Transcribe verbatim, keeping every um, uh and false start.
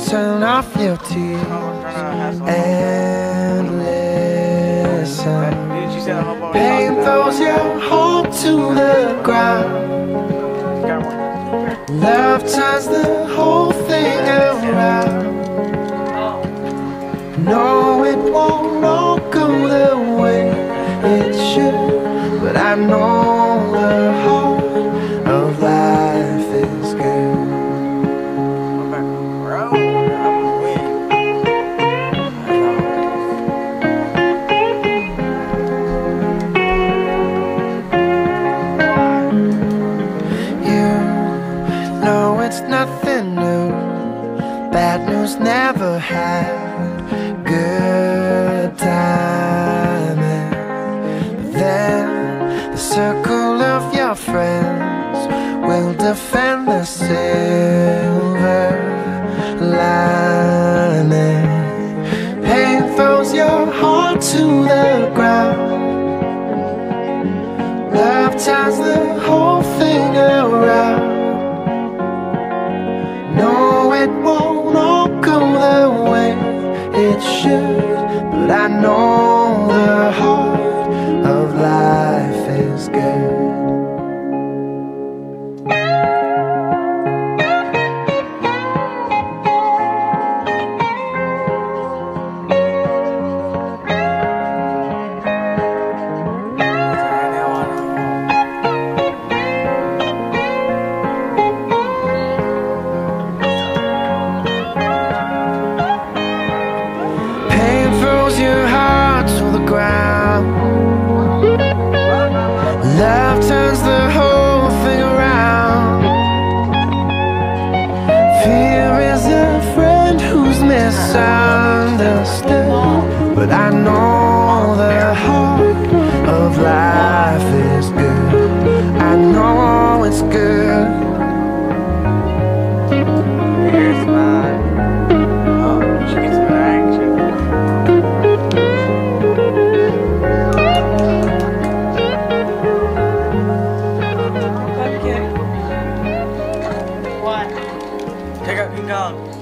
turn off your T V and listen. Pain throws your heart to the ground. Love turns the whole thing around. No, it won't all go the way it should, but I know the heart of life is good. You know it's nothing new. Bad news never had good timing. But then the circle of your friends will defend the silver lining. Pain throws your heart to the ground. Love turns the whole thing around. No, it won't all go the way it should, but I know the heart of life is good. Your heart to the ground. Love turns the whole thing around. Fear is a friend who's misunderstood, but I know the heart of life is good. I know it's good. Here's mine. Oh, she gets my action. What? Take out King Kong.